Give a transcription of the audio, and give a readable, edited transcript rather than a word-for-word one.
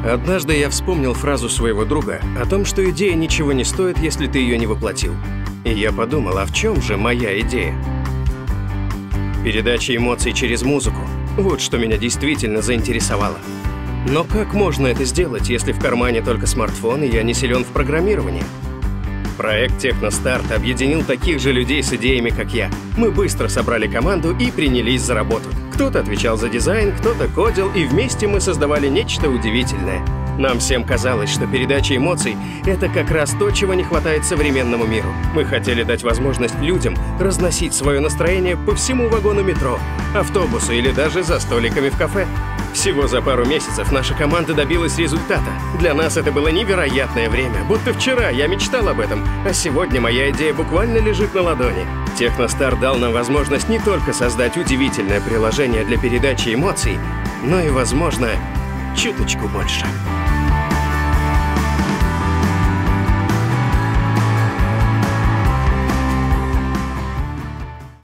Однажды я вспомнил фразу своего друга о том, что идея ничего не стоит, если ты ее не воплотил. И я подумал, а в чем же моя идея? Передача эмоций через музыку – вот что меня действительно заинтересовало. Но как можно это сделать, если в кармане только смартфон, и я не силен в программировании? Проект «Техностарт» объединил таких же людей с идеями, как я. Мы быстро собрали команду и принялись за работу. Кто-то отвечал за дизайн, кто-то кодил, и вместе мы создавали нечто удивительное. Нам всем казалось, что передача эмоций — это как раз то, чего не хватает современному миру. Мы хотели дать возможность людям разносить свое настроение по всему вагону метро, автобусу или даже за столиками в кафе. Всего за пару месяцев наша команда добилась результата. Для нас это было невероятное время. Будто вчера я мечтал об этом, а сегодня моя идея буквально лежит на ладони. Техностарт дал нам возможность не только создать удивительное приложение для передачи эмоций, но и, возможно, чуточку больше.